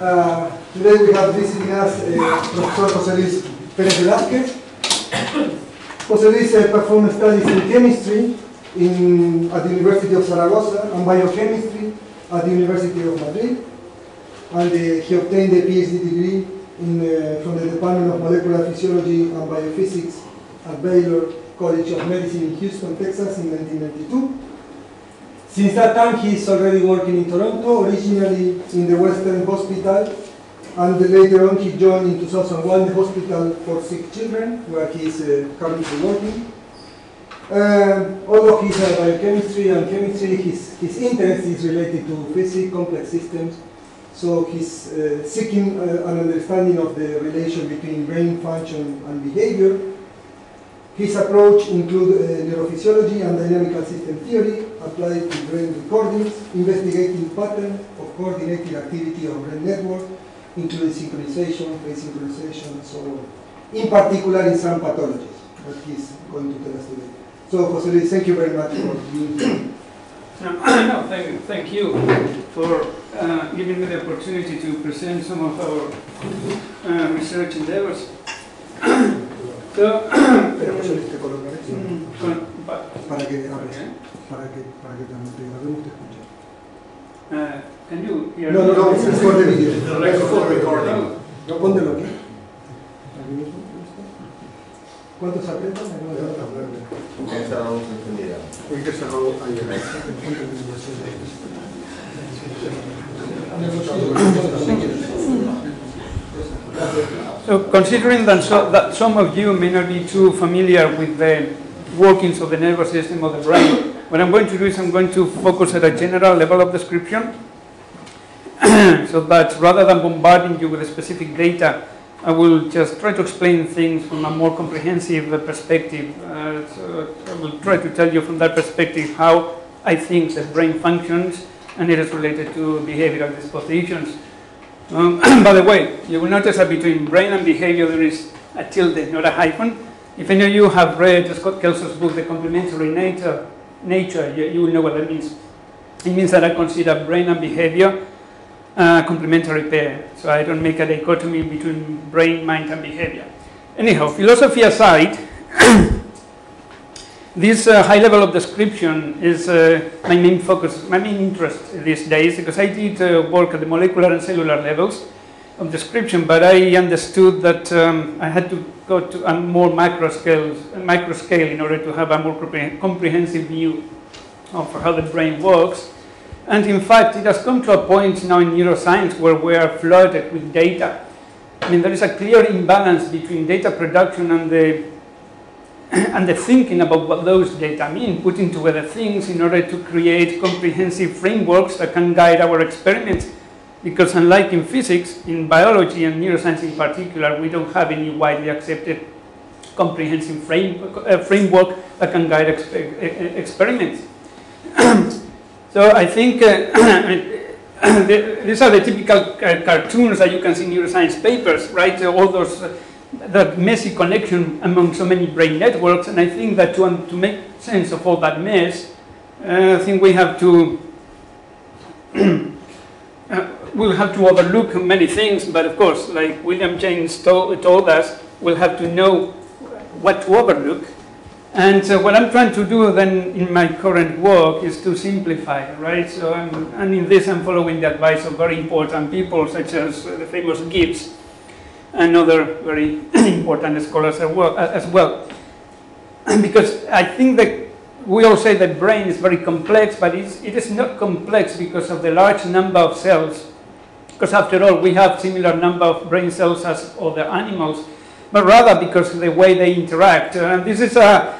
Today we have visiting us Professor José Luís Pérez Velázquez. José Luís performed studies in chemistry at the University of Zaragoza and biochemistry at the University of Madrid. And he obtained a PhD degree from the Department of Molecular Physiology and Biophysics at Baylor College of Medicine in Houston, Texas in 1992. Since that time, he is already working in Toronto, originally in the Western Hospital, and later on he joined in 2001 the Hospital for Sick Children, where he is currently working. Although he's a biochemistry and chemistry, his interest is related to physics, complex systems, so he's seeking an understanding of the relation between brain function and behavior. His approach includes neurophysiology and dynamical system theory applied to brain recordings, investigating patterns of coordinated activity of brain network, including synchronization, phase synchronization, and so on. In particular, in some pathologies that he's going to tell us today. So, José Luis, thank you very much for being here. No, thank you for giving me the opportunity to present some of our research endeavors. So, pero yo les te colocaré para que hables, para que también te grabemos, te escuchen. Can you hear me? No, es for the video. It's for recording. No, póntelo aquí. ¿Cuántos apretan? Esta no se entendía. El que cerró ahí. So, considering that some of you may not be too familiar with the workings of the nervous system of the brain, what I'm going to do is I'm going to focus at a general level of description, so that rather than bombarding you with specific data, I will just try to explain things from a more comprehensive perspective. So I will try to tell you from that perspective how I think the brain functions, and it is related to behavioral dispositions. By the way, you will notice that between brain and behavior there is a tilde, not a hyphen. If any of you have read Scott Kelso's book, The Complementary Nature, you will know what that means. It means that I consider brain and behavior a complementary pair. So I don't make a dichotomy between brain, mind, and behavior. Anyhow, philosophy aside, this high level of description is my main focus, my main interest these days, because I did work at the molecular and cellular levels of description, but I understood that I had to go to a more micro scale in order to have a more comprehensive view of how the brain works. And in fact, it has come to a point now in neuroscience where we are flooded with data. I mean, there is a clear imbalance between data production and the thinking about what those data mean, putting together things in order to create comprehensive frameworks that can guide our experiments. Because unlike in physics, in biology and neuroscience in particular, we don't have any widely accepted comprehensive framework that can guide experiments. So I think these are the typical cartoons that you can see in neuroscience papers, right? All those that messy connection among so many brain networks, and I think that to make sense of all that mess, I think we have to we'll have to overlook many things. But of course, like William James told us, we'll have to know what to overlook. And what I'm trying to do then in my current work is to simplify, right? So and in this I'm following the advice of very important people such as the famous Gibbs and other very important scholars as well. Because I think that we all say that brain is very complex, but it is not complex because of the large number of cells. Because after all, we have similar number of brain cells as other animals, but rather because of the way they interact. This is a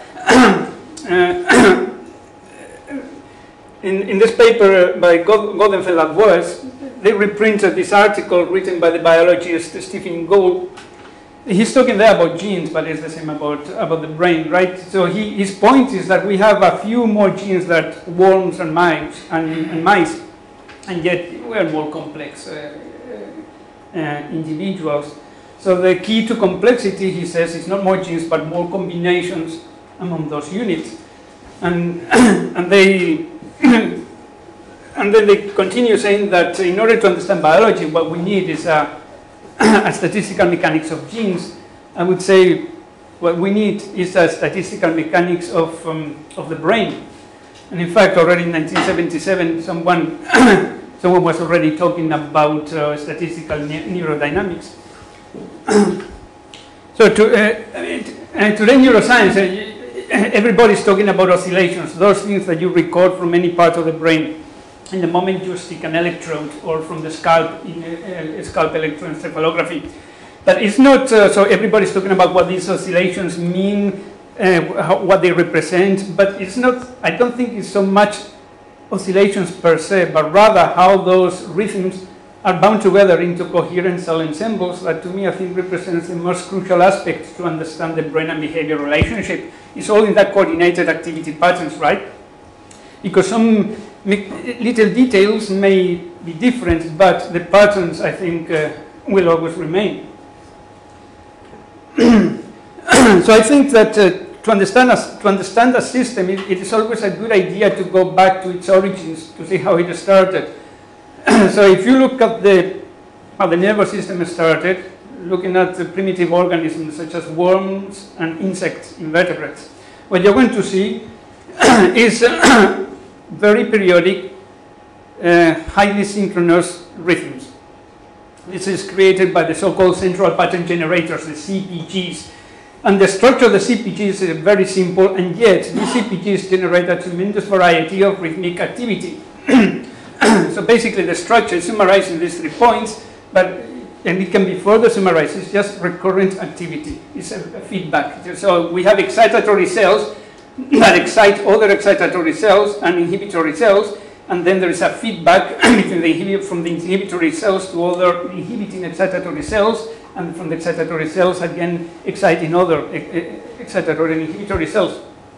in this paper by Goldenfeld and Boas, they reprinted this article written by the biologist Stephen Gould. He's talking there about genes, but it's the same about the brain, right? So his point is that we have a few more genes than worms and mice, and yet we are more complex individuals. So the key to complexity, he says, is not more genes, but more combinations among those units. And they and then they continue saying that in order to understand biology, what we need is a statistical mechanics of genes. I would say what we need is a statistical mechanics of the brain. And in fact, already in 1977, someone was already talking about statistical neurodynamics. So today neuroscience, everybody's talking about oscillations, those things that you record from any part of the brain in the moment you stick an electrode, or from the scalp in scalp electroencephalography. But it's not, so everybody's talking about what these oscillations mean, what they represent, but it's not, I don't think it's so much oscillations per se, but rather how those rhythms are bound together into coherent cell ensembles that to me I think represents the most crucial aspect to understand the brain and behavior relationship. It's all in that coordinated activity patterns, right? Because some little details may be different, but the patterns I think will always remain. So I think that to understand a system, it is always a good idea to go back to its origins to see how it started. So if you look at how the nervous system started, looking at the primitive organisms such as worms and insects, invertebrates, what you're going to see is very periodic, highly synchronous rhythms. This is created by the so-called central pattern generators, the CPGs. And the structure of the CPGs is very simple, and yet these CPGs generate a tremendous variety of rhythmic activity. So basically the structure is summarized in these 3 points, and it can be further summarized. It's just recurrent activity. It's a feedback. So we have excitatory cells that excite other excitatory cells and inhibitory cells, and then there is a feedback between from the inhibitory cells to other inhibiting excitatory cells, and from the excitatory cells again exciting other excitatory and inhibitory cells.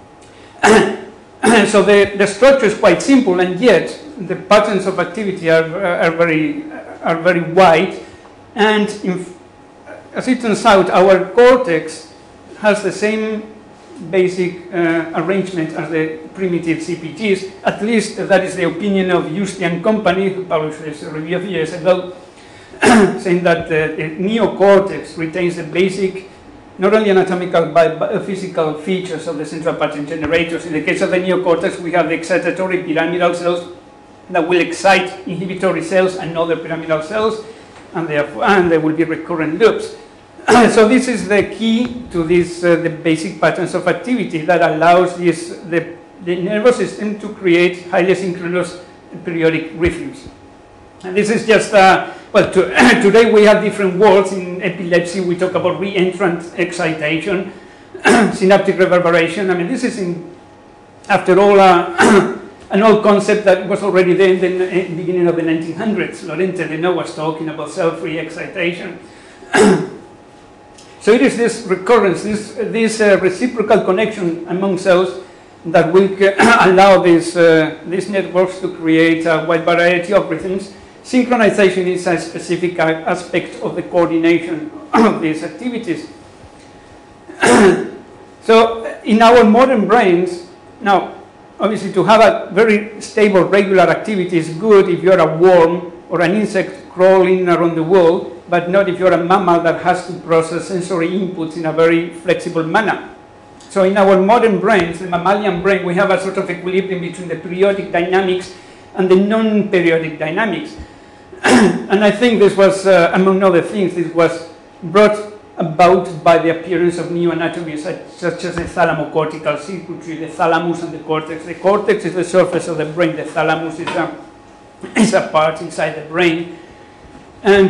So the structure is quite simple, and yet the patterns of activity are very wide. And as it turns out, our cortex has the same basic arrangement as the primitive CPGs. At least that is the opinion of José and company, who published this review a few years ago, saying that the neocortex retains the basic, not only anatomical but physical features of the central pattern generators. In the case of the neocortex, we have the excitatory pyramidal cells that will excite inhibitory cells and other pyramidal cells, and there will be recurrent loops. So this is the key to this, the basic patterns of activity that allows the nervous system to create highly synchronous periodic rhythms. And this is just, today we have different words. In epilepsy, we talk about reentrant excitation, synaptic reverberation. I mean, this is, after all, an old concept that was already there in the beginning of the 1900s. Lorente de No was talking about cell-free excitation. So it is this recurrence, this reciprocal connection among cells that will allow these networks to create a wide variety of rhythms. Synchronization is a specific aspect of the coordination of these activities. So in our modern brains, now obviously to have a very stable regular activity is good if you're a worm or an insect crawling around the world, but not if you're a mammal that has to process sensory inputs in a very flexible manner. So in our modern brains, the mammalian brain, we have a sort of equilibrium between the periodic dynamics and the non-periodic dynamics. And I think this was, among other things, this was brought about by the appearance of new anatomy such as the thalamocortical circuitry, the thalamus and the cortex. The cortex is the surface of the brain, the thalamus is a part inside the brain. And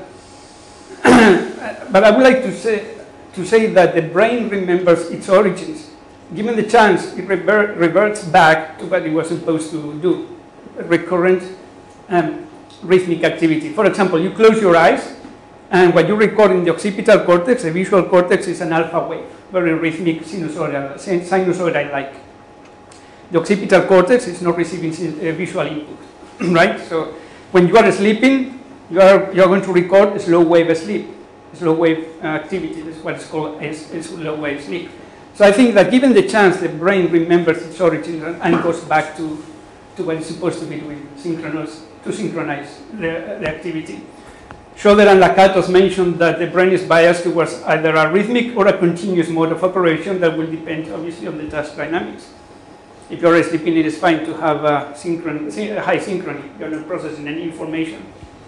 but I would like to say that the brain remembers its origins. Given the chance, it reverts back to what it was supposed to do, recurrent rhythmic activity. For example, you close your eyes, and what you record in the occipital cortex, the visual cortex, is an alpha wave, very rhythmic, sinusoidal-like. The occipital cortex is not receiving visual input, right? So when you are sleeping, you are going to record a slow wave sleep, slow wave activity. This is what is called a slow wave sleep. So I think that given the chance, the brain remembers its origins and goes back to to what it's supposed to be doing, to synchronize the activity. Schroeder and Lakatos mentioned that the brain is biased towards either a rhythmic or a continuous mode of operation that will depend obviously on the task dynamics. If you're sleeping, it is fine to have a high synchrony. You're not processing any information.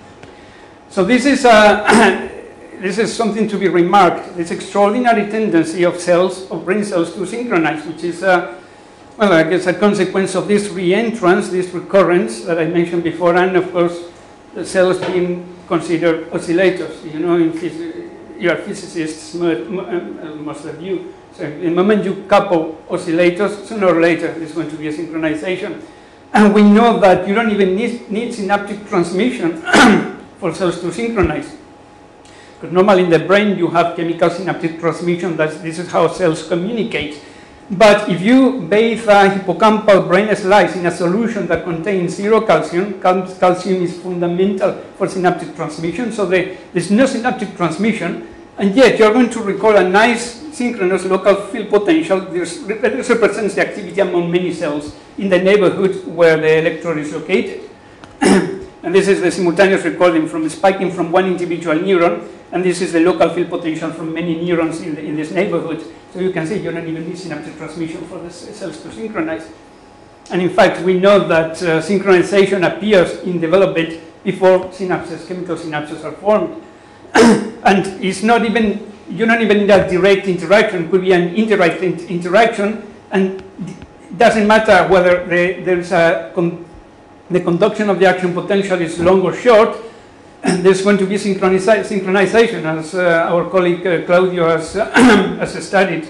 So this is something to be remarked. This extraordinary tendency of brain cells to synchronize, which is, well, I guess a consequence of this re-entrance, this recurrence that I mentioned before, and of course, the cells being considered oscillators. You know, you are physicists, most of you. So the moment you couple oscillators, sooner or later there's going to be a synchronization. And we know that you don't even need synaptic transmission for cells to synchronize. Because normally in the brain you have chemical synaptic transmission, this is how cells communicate. But if you bathe a hippocampal brain slice in a solution that contains 0 calcium, calcium is fundamental for synaptic transmission, so there's no synaptic transmission, and yet you're going to record a nice synchronous local field potential that represents the activity among many cells in the neighborhood where the electrode is located. And this is the simultaneous recording from spiking from one individual neuron, and this is the local field potential from many neurons in this neighborhood. So you can see you don't even need synaptic transmission for the cells to synchronize. And in fact, we know that synchronization appears in development before synapses, chemical synapses are formed. And it's not even, you don't even need a direct interaction, it could be an indirect interaction, and it doesn't matter whether there's the conduction of the action potential is long or short, and there's going to be synchronization, as our colleague Claudio has studied.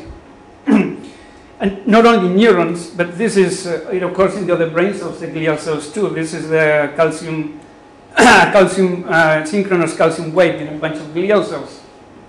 And not only neurons, but this is, it occurs in the other brain cells, the glial cells too. This is the synchronous calcium wave in a bunch of glial cells.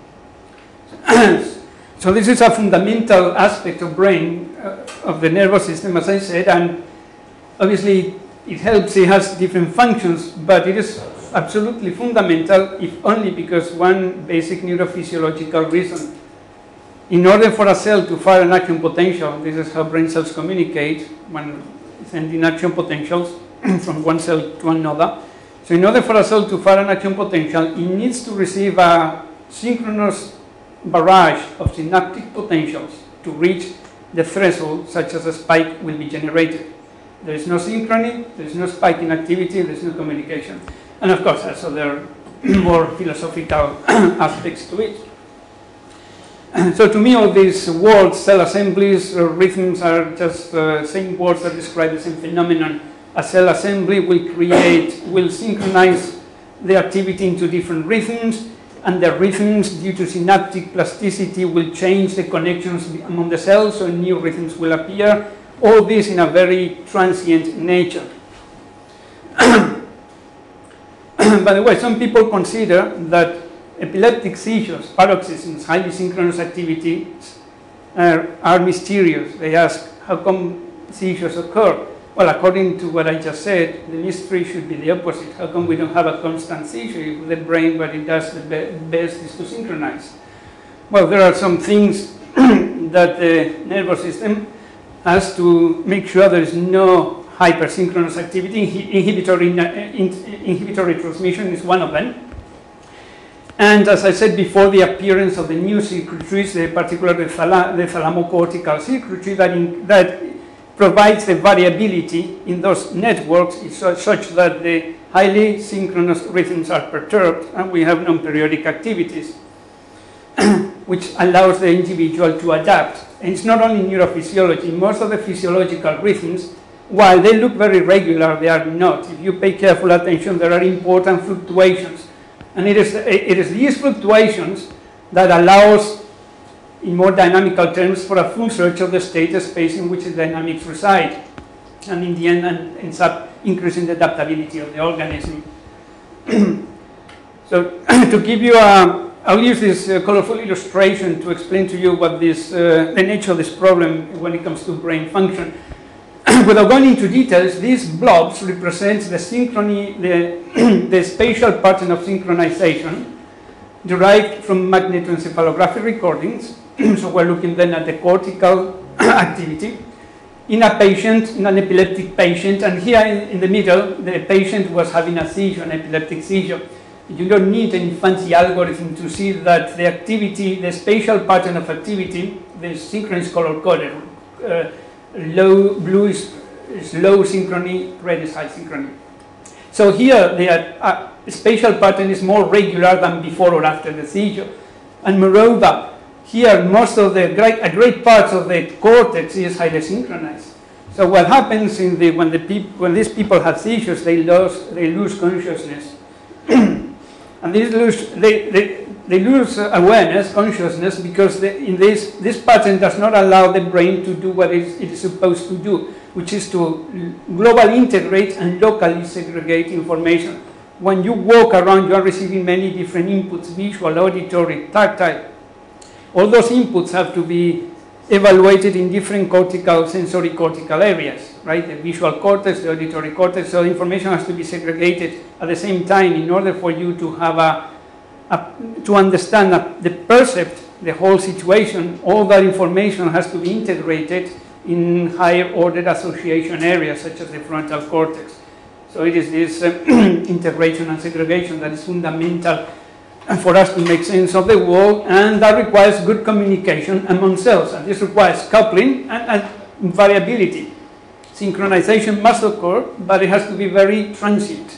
So this is a fundamental aspect of brain, of the nervous system, as I said, and obviously it helps, it has different functions, but it is absolutely fundamental, if only because one basic neurophysiological reason. In order for a cell to fire an action potential, this is how brain cells communicate when sending action potentials from one cell to another. So in order for a cell to fire an action potential, it needs to receive a synchronous barrage of synaptic potentials to reach the threshold such as a spike will be generated. There is no synchrony, there is no spike in activity, there is no communication. And of course, also there are more philosophical aspects to it. So to me, all these words, cell assemblies, rhythms, are just same words that describe the same phenomenon. A cell assembly will synchronize the activity into different rhythms, and the rhythms, due to synaptic plasticity, will change the connections among the cells, so new rhythms will appear. All this in a very transient nature. By the way, some people consider that epileptic seizures, paroxysms, highly synchronous activities are mysterious. They ask, how come seizures occur? Well, according to what I just said, the mystery should be the opposite. How come we don't have a constant seizure? The brain, what it does the best is to synchronize. Well, there are some things that the nervous system has to make sure there is no hypersynchronous activity. Inhibitory transmission is one of them. And as I said before, the appearance of the new circuitries, particularly the thalamocortical circuitry that provides the variability in those networks such that the highly synchronous rhythms are perturbed and we have non-periodic activities, which allows the individual to adapt. And it's not only neurophysiology. Most of the physiological rhythms, while they look very regular, they are not. If you pay careful attention, there are important fluctuations. And it is these fluctuations that allows, in more dynamical terms, for a full search of the state space in which the dynamics reside. And in the end, ends up increasing the adaptability of the organism. So to give you I'll use this colorful illustration to explain to you what the nature of this problem when it comes to brain function. Without going into details, these blobs represent the synchrony, the spatial pattern of synchronization derived from magnetoencephalographic recordings. So we're looking then at the cortical activity. in a patient, in an epileptic patient, and here in the middle, the patient was having a seizure, an epileptic seizure. You don't need any fancy algorithm to see that the activity, the spatial pattern of activity, the synchrony is color-coded. Low blue is low synchrony, red is high synchrony. So here the spatial pattern is more regular than before or after the seizure. And moreover, here most of a great part of the cortex is highly synchronized. So what happens when these people have seizures, they lose consciousness. And they lose awareness, consciousness, because this pattern does not allow the brain to do what it is supposed to do, which is to globally integrate and locally segregate information. When you walk around, you are receiving many different inputs, visual, auditory, tactile. All those inputs have to be evaluated in different sensory cortical areas, right? The visual cortex, the auditory cortex, so information has to be segregated at the same time in order for you to have to understand the percept, the whole situation. All that information has to be integrated in higher ordered association areas such as the frontal cortex. So it is this integration and segregation that is fundamental for us to make sense of the world, and that requires good communication among cells, and this requires coupling and variability. Synchronization must occur, but it has to be very transient.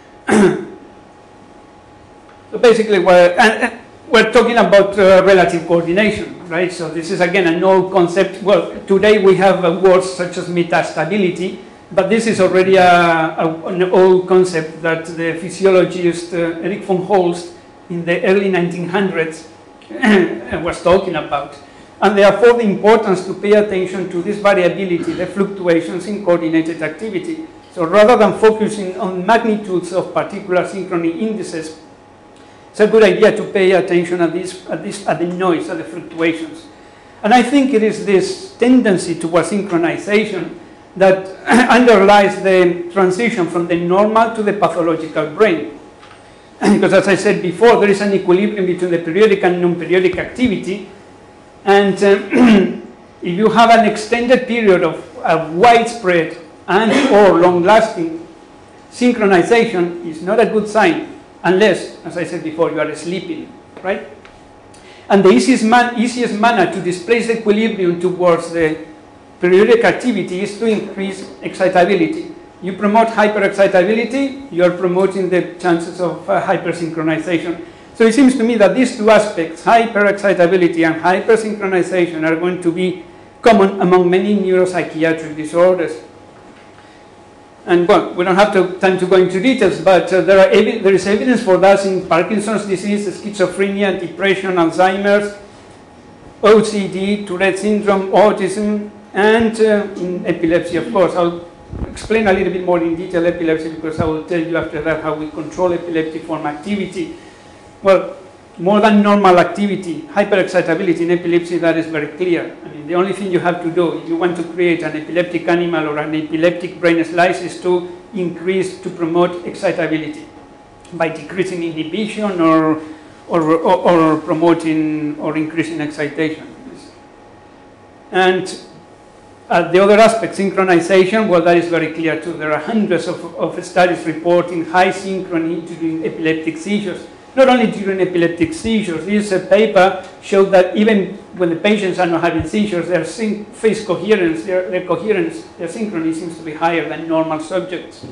So basically we're talking about relative coordination, right? So this is again an old concept. Well, today we have words such as metastability, but this is already an old concept that the physiologist Erik von Holst in the early 1900s was talking about. And therefore the importance to pay attention to this variability, the fluctuations in coordinated activity. So rather than focusing on magnitudes of particular synchrony indices, it's a good idea to pay attention at the noise, at the fluctuations. And I think it is this tendency towards synchronization that underlies the transition from the normal to the pathological brain. Because as I said before, there is an equilibrium between the periodic and non-periodic activity, and if you have an extended period of widespread and or long-lasting synchronization, is not a good sign unless, as I said before, you are sleeping, right? And the easiest manner to displace the equilibrium towards the periodic activity is to increase excitability. You promote hyperexcitability, you are promoting the chances of hypersynchronization. So it seems to me that these two aspects, hyperexcitability and hypersynchronization, are going to be common among many neuropsychiatric disorders. And well, we don't have time to go into details, but there is evidence for that in Parkinson's disease, schizophrenia, depression, Alzheimer's, OCD, Tourette syndrome, autism, and in epilepsy, of course. I'll explain a little bit more in detail epilepsy, because I will tell you after that how we control epileptiform activity. Well, more than normal activity, hyperexcitability in epilepsy, that is very clear. I mean, the only thing you have to do if you want to create an epileptic animal or an epileptic brain slice is to promote excitability by decreasing inhibition or promoting or increasing excitation. And the other aspect, synchronization, well, that is very clear too. There are hundreds of studies reporting high synchrony during epileptic seizures. Not only during epileptic seizures, this paper showed that even when the patients are not having seizures, their phase coherence, their coherence, their synchrony seems to be higher than normal subjects.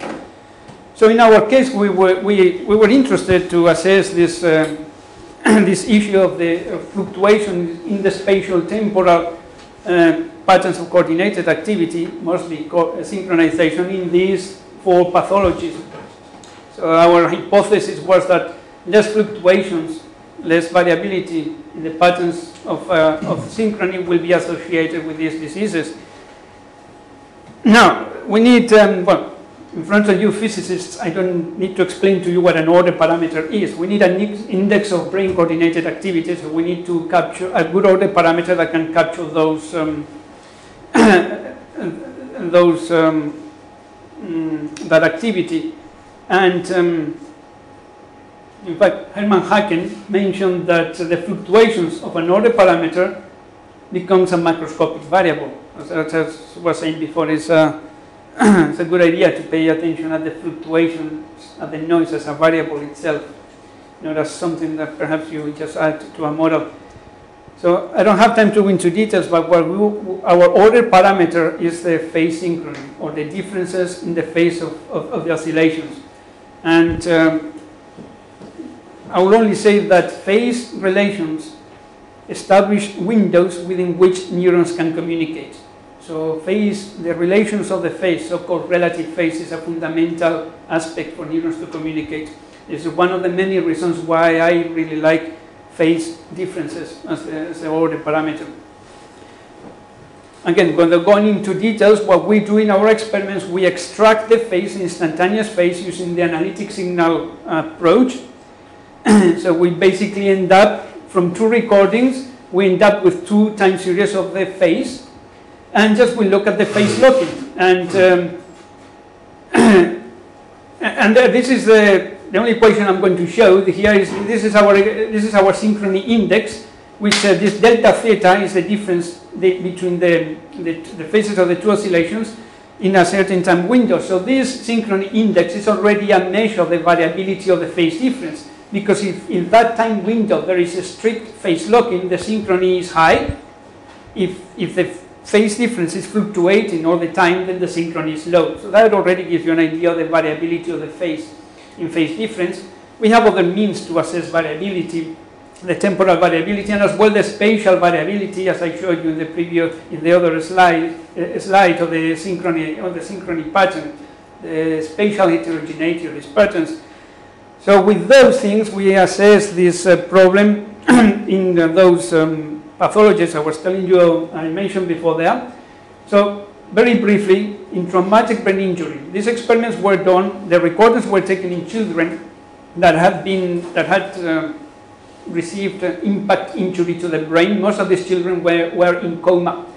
So in our case, we were interested to assess this this issue of the fluctuation in the spatio-temporal patterns of coordinated activity, mostly synchronization, in these 4 pathologies. So our hypothesis was that less fluctuations, less variability in the patterns of synchrony will be associated with these diseases. Now, we need, well, in front of you physicists, I don't need to explain to you what an order parameter is. We need an index of brain coordinated activity, so we need to capture a good order parameter that can capture those that activity. And in fact, Hermann Haken mentioned that the fluctuations of an order parameter becomes a macroscopic variable. as I was saying before, it's a good idea to pay attention at the fluctuations, at the noise as a variable itself, not as something that perhaps you just add to a model. So I don't have time to go into details, but our order parameter is the phase synchrony, or the differences in the phase of the oscillations. And I will only say that phase relations establish windows within which neurons can communicate. So phase, the relations of the phase, so-called relative phase, is a fundamental aspect for neurons to communicate. This is one of the many reasons why I really like phase differences as the order parameter. Again, when they're going into details, what we do in our experiments, we extract the phase, instantaneous phase, using the analytic signal approach. So we basically end up, from 2 recordings, we end up with 2 time series of the phase, and just we look at the phase locking. And this is the only equation I'm going to show here. This is our synchrony index, which this delta theta is the difference between the phases of the 2 oscillations in a certain time window. So this synchrony index is already a measure of the variability of the phase difference, because if in that time window there is a strict phase locking, the synchrony is high. If the phase difference is fluctuating all the time, then the synchrony is low. So that already gives you an idea of the variability of the phase in phase difference. We have other means to assess variability, the temporal variability, and as well the spatial variability, as I showed you in the other slide of the synchrony pattern, the spatial heterogeneity of these patterns. So with those things, we assess this problem in those pathologies I was telling you, I mentioned before there. So very briefly, in traumatic brain injury, these experiments were done, the recordings were taken in children that had received impact injury to the brain. Most of these children were in coma.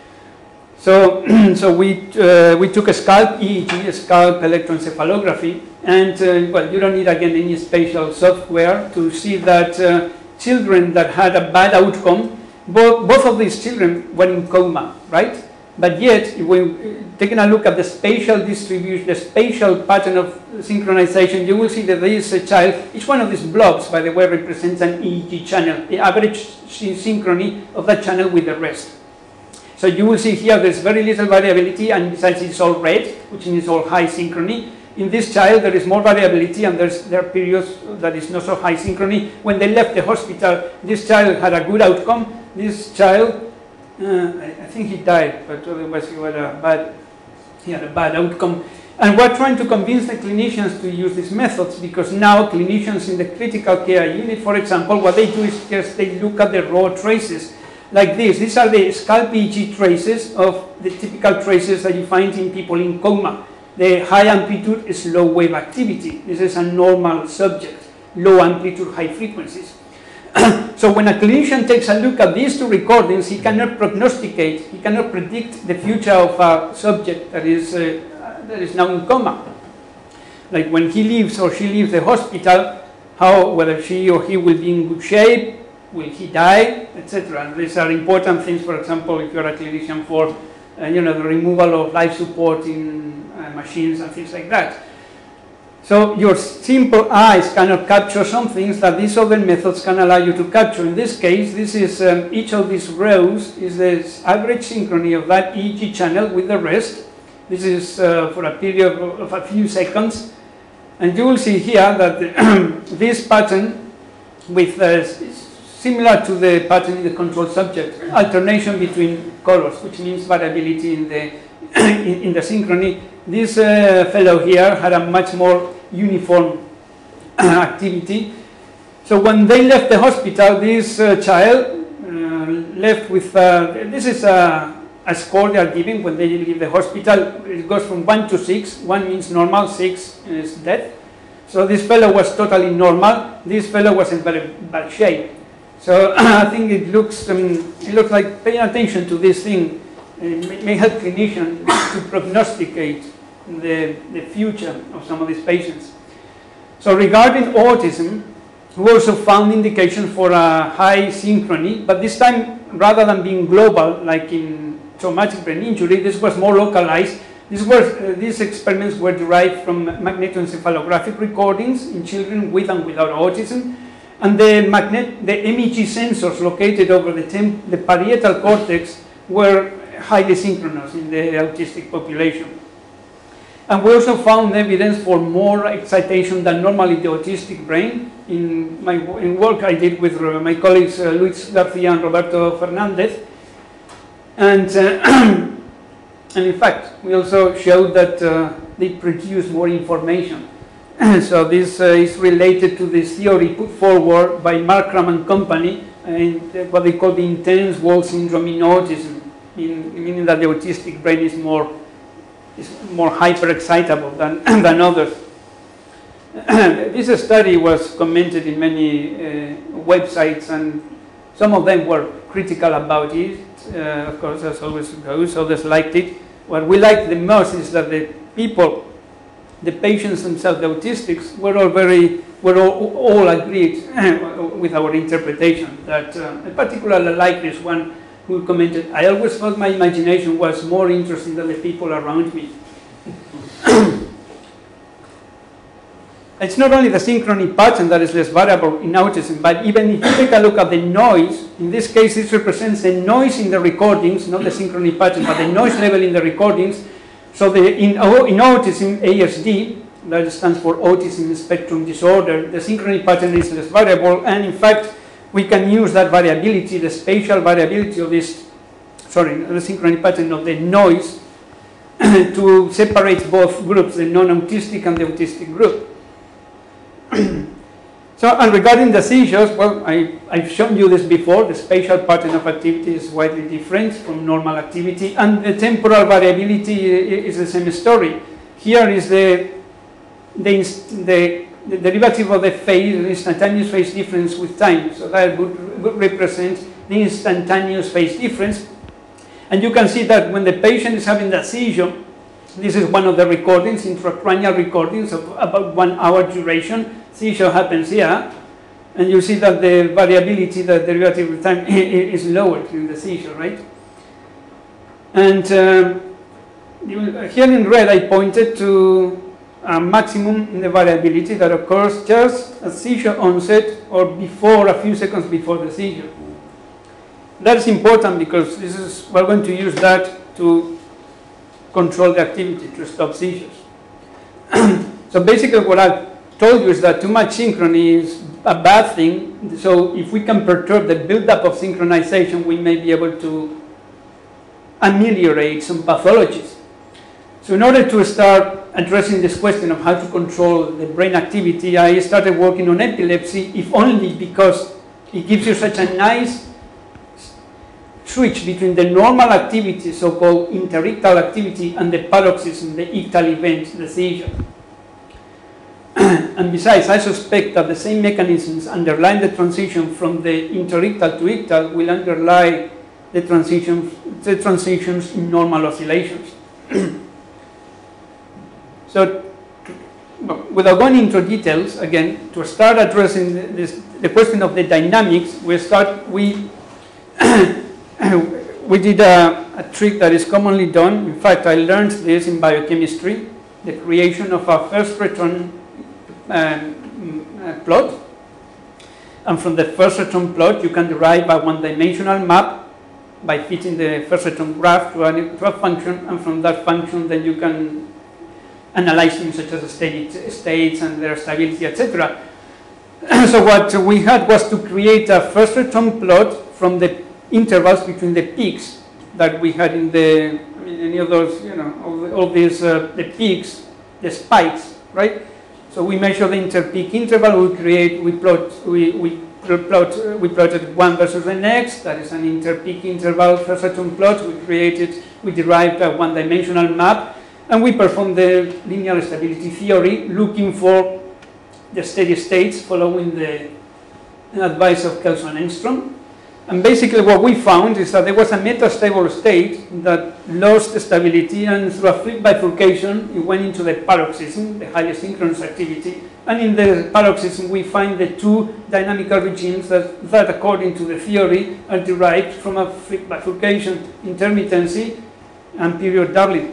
So, we took a scalp EEG, a scalp electroencephalography, and well, you don't need again any special software to see that children that had a bad outcome, both of these children were in coma, right? But yet, when taking a look at the spatial distribution, the spatial pattern of synchronization, you will see that there is a child, each one of these blobs, by the way, represents an EEG channel, the average synchrony of that channel with the rest. So you will see here there's very little variability, and besides it's all red, which means all high synchrony. In this child there is more variability, and there are periods that is not so high synchrony. When they left the hospital, this child had a good outcome. This child, I think he died, but otherwise he had a bad outcome. And we're trying to convince the clinicians to use these methods, because now clinicians in the critical care unit, for example, what they do is just they look at the raw traces. Like this. These are the scalp EEG traces of the typical traces that you find in people in coma. The high amplitude is low wave activity. This is a normal subject. Low amplitude, high frequencies. So when a clinician takes a look at these 2 recordings, he cannot prognosticate, he cannot predict the future of a subject that is now in coma. Like when he leaves or she leaves the hospital, whether she or he will be in good shape, will he die, etc. And these are important things, for example, if you're a clinician for the removal of life support in machines and things like that. So your simple eyes cannot capture some things that these other methods can allow you to capture. In this case, this is each of these rows is the average synchrony of that EEG channel with the rest. This is for a period of a few seconds. And you will see here that this pattern with similar to the pattern in the control subject, alternation between colors, which means variability in the synchrony. This fellow here had a much more uniform activity. So when they left the hospital, this child left with, this is a score they are giving when they leave the hospital. It goes from 1 to 6. 1 means normal, 6 is death. So this fellow was totally normal. This fellow was in very bad shape. So I think it looks like paying attention to this thing may help clinicians to prognosticate the future of some of these patients. So regarding autism, we also found indication for a high synchrony, but this time rather than being global like in traumatic brain injury. This was more localized. These experiments were derived from magnetoencephalographic recordings in children with and without autism. And the MEG sensors located over the parietal cortex were highly synchronous in the autistic population. And we also found evidence for more excitation than normally the autistic brain in work I did with my colleagues Luís García and Roberto Fernandez. And in fact, we also showed that they produce more information. So this is related to this theory put forward by Markram and company, what they call the intense wall syndrome in autism, meaning that the autistic brain is more hyper-excitable than others. This study was commented in many websites, and some of them were critical about it. Of course, as always goes, others liked it. What we liked the most is that the patients themselves, the autistics, were all agreed with our interpretation. That I particularly like this one who commented, "I always thought my imagination was more interesting than the people around me." It's not only the synchrony pattern that is less variable in autism, but even if you take a look at the noise, in this case this represents the noise in the recordings, not the synchrony pattern, but the noise level in the recordings. So in autism, ASD, that stands for autism spectrum disorder, the synchrony pattern is less variable, and in fact we can use that variability, the spatial variability of this, the synchrony pattern of the noise to separate both groups, the non-autistic and the autistic group. So, and regarding the seizures, well, I've shown you this before. The spatial pattern of activity is widely different from normal activity, and the temporal variability is the same story. Here is the derivative of the phase, the instantaneous phase difference with time. So that would represent the instantaneous phase difference. And you can see that when the patient is having that seizure, this is one of the recordings, intracranial recordings of about 1 hour duration. Seizure happens here, and you see that the variability, the derivative of time, is lower during the seizure, right? And here in red, I pointed to a maximum in the variability that occurs just at seizure onset or before, a few seconds before the seizure. That's important because we're going to use that to control the activity, to stop seizures. So basically what I've told you is that too much synchrony is a bad thing. So if we can perturb the buildup of synchronization, we may be able to ameliorate some pathologies. So in order to start addressing this question of how to control the brain activity, I started working on epilepsy, if only because it gives you such a nice switch between the normal activity, so-called interictal activity, and the paroxysm, the ictal event, the seizure. And besides, I suspect that the same mechanisms underlying the transition from the interictal to ictal will underlie the transitions in normal oscillations. So, without going into details, again, to start addressing the question of the dynamics, we did a trick that is commonly done. In fact, I learned this in biochemistry, the creation of a first return plot. And from the first return plot, you can derive a one-dimensional map by fitting the first return graph to a function, and from that function, then you can analyze things such as states and their stability, etc. So what we had was to create a first return plot from the intervals between the peaks that we had in any of those, all these, the peaks, the spikes, right? So we measure the interpeak interval, we plotted one versus the next, that is an interpeak interval first return plot, we derived a one-dimensional map, and we performed the linear stability theory, looking for the steady states following the advice of Kelso and Engstrom. And basically what we found is that there was a metastable state that lost stability, and through a flip bifurcation it went into the paroxysm, the highly synchronous activity. And in the paroxysm we find the two dynamical regimes that according to the theory are derived from a flip bifurcation, intermittency and periodicity.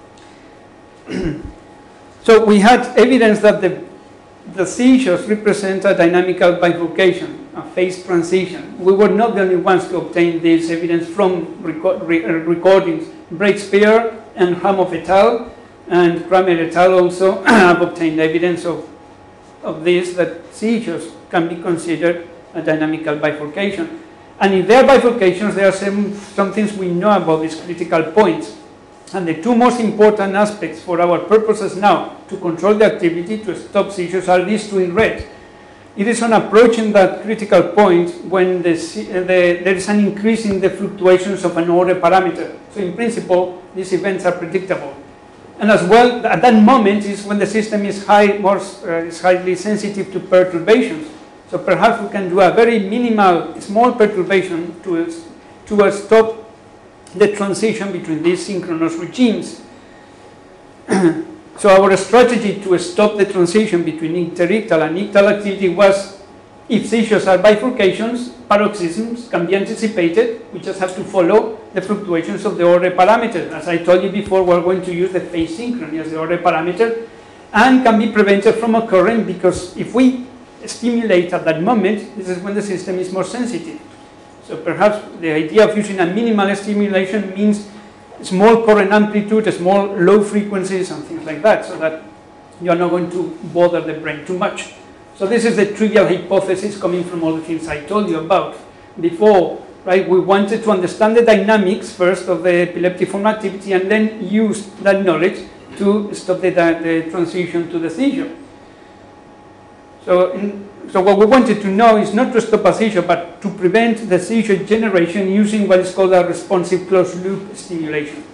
So we had evidence that the seizures represent a dynamical bifurcation, a phase transition. We were not the only ones to obtain this evidence from recordings. Breakspear and Hamov et al. And Kramer et al. Also have obtained evidence of this, that seizures can be considered a dynamical bifurcation. And in their bifurcations, there are some things we know about these critical points. And the two most important aspects for our purposes now to control the activity, to stop seizures, are these two in red. It is on approaching that critical point when there is an increase in the fluctuations of an order parameter. So in principle, these events are predictable. And as well, at that moment is when the system is highly sensitive to perturbations. So perhaps we can do a very minimal, small perturbation to stop the transition between these synchronous regimes. So our strategy to stop the transition between interictal and ictal activity was, if seizures are bifurcations, paroxysms can be anticipated. We just have to follow the fluctuations of the order parameter. As I told you before, we're going to use the phase synchrony as the order parameter, and can be prevented from occurring because if we stimulate at that moment, this is when the system is more sensitive. So perhaps the idea of using a minimal stimulation means small current amplitude, small low frequencies and things like that, so that you are not going to bother the brain too much. So this is the trivial hypothesis coming from all the things I told you about before, right? We wanted to understand the dynamics first of the epileptiform activity and then use that knowledge to stop the transition to the seizure. So what we wanted to know is not to stop a seizure, but to prevent the seizure generation using what is called a responsive closed-loop stimulation.